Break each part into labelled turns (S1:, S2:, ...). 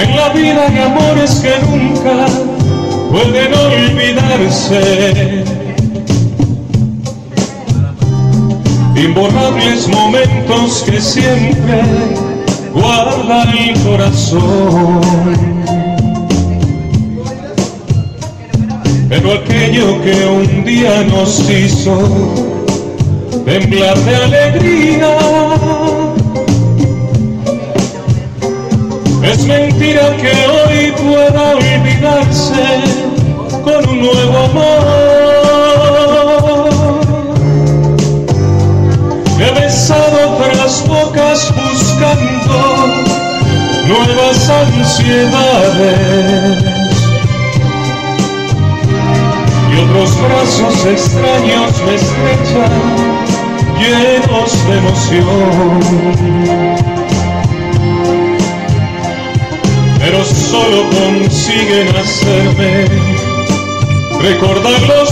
S1: En la vida hay amores que nunca pueden olvidarse, imborrables momentos que siempre guarda el corazón. Pero aquello que un día nos hizo temblar de alegría, es mentira que hoy pueda olvidarse con un nuevo amor. He besado otras bocas buscando nuevas ansiedades, y otros brazos extraños me estrechan llenos de emoción. Pero solo consiguen hacerme recordar los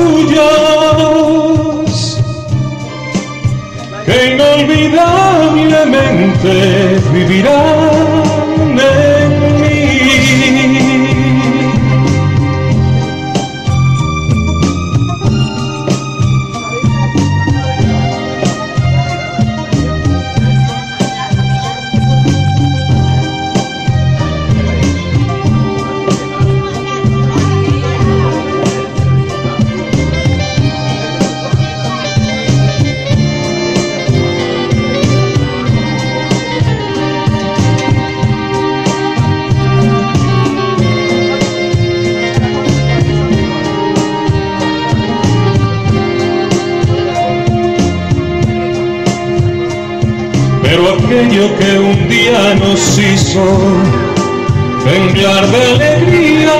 S1: tuyos, que inolvidablemente vivirán en mí. Pero aquello que un día nos hizo temblar de alegría,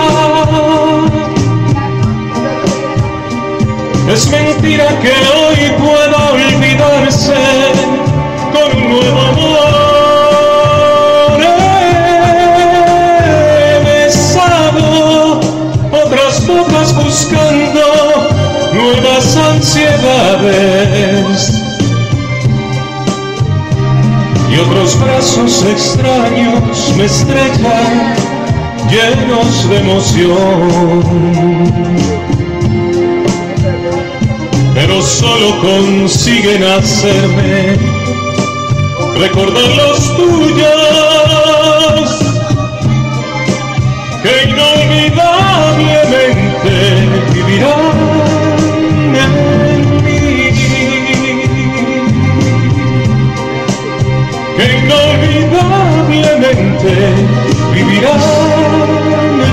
S1: es mentira que hoy pueda olvidarse con un nuevo amor. He besado otras bocas buscando nuevas ansiedades, y otros brazos extraños me estrechan llenos de emoción. Pero solo consiguen hacerme recordar los tuyos, que inolvidablemente vivirán en mí. Que inolvidablemente vivirán